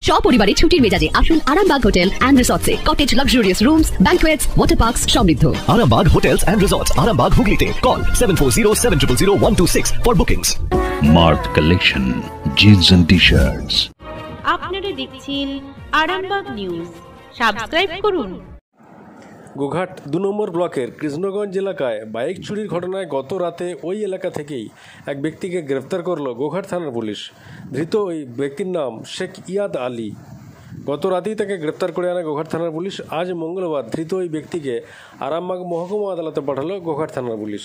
সপরিবারে ছুটির মেজাজে আসুন আরামবাগ হোটেল এন্ড রিসর্টসে। Cottage luxurious rooms, banquets, water parks সমৃদ্ধ। Arambag Hotels and Resorts, Arambag Hooghly Call 7407000126 for bookings. Mark Collection, Jeans and T-shirts. আপনারা দেখছেন আরামবাগ নিউজ। সাবস্ক্রাইব করুন। গোঘাট ২ নম্বর ব্লকের কৃষ্ণগঞ্জ এলাকায় বাইক চুরির ঘটনায় গত রাতে ওই এলাকা থেকেই এক ব্যক্তিকে গ্রেফতার করল গোঘাট থানার পুলিশ। ধৃত ওই ব্যক্তির নাম শেখ ইয়াদ আলী। গত রাতেই তাকে গ্রেফতার করে আনে গোঘাট থানার পুলিশ। আজ মঙ্গলবার ধৃত ওই ব্যক্তিকে আরামবাগ মহকুমা আদালতে পাঠালো গোঘাট থানার পুলিশ।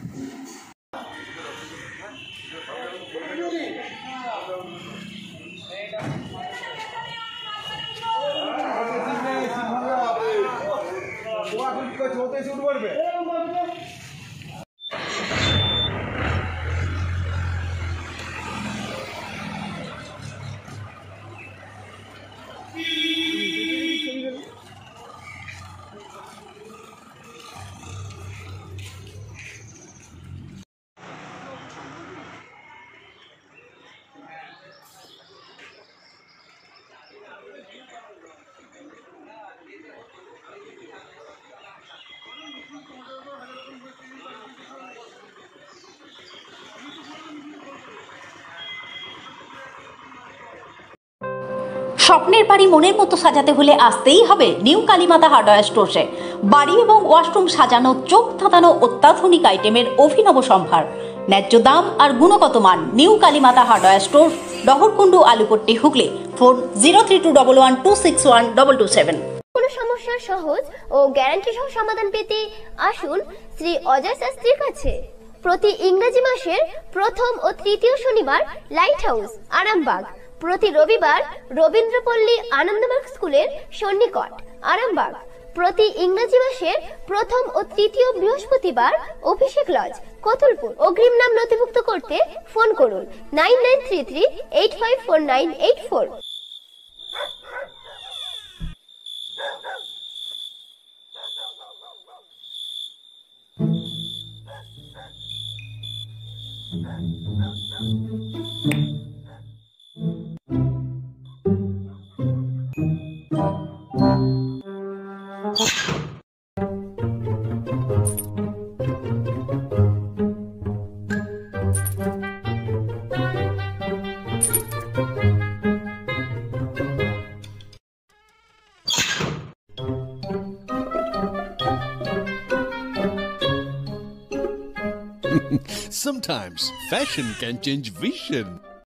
স্বপ্নের বাড়ি মনের মতো সাজাতে হলে আসতেই হবে নিউ কালীমাতা হার্ডওয়্যার স্টোরে। বাড়ি এবং ওয়াশরুম সাজানো, চোখ ধাঁধানো অত্যাধুনিক আইটেমের অভিনব সম্ভার, ন্যায্য দাম আর গুণগত মান। New Kalimata Hardware Store, Daharkundu, Alupatti, Hooghly. Phone 032112612227। কোনো সমস্যার সহজ ও গ্যারান্টি সহ সমাধান পেতে আসুন শ্রী অজয় শাস্ত্রীর কাছে। প্রতি ইংরেজি মাসের প্রথম ও তৃতীয় শনিবার লাইট হাউস আরামবাগ, প্রতি রবিবার রবীন্দ্রপল্লী আনন্দমার্গ স্কুলের সন্নিকট আরামবাগ, প্রতি ইংরেজি মাসের প্রথম ও তৃতীয় বৃহস্পতিবার অভিষেক লজ কতুলপুর। অগ্রিম নাম নথিভুক্ত করতে ফোন করুন 9933854984। Sometimes fashion can change vision.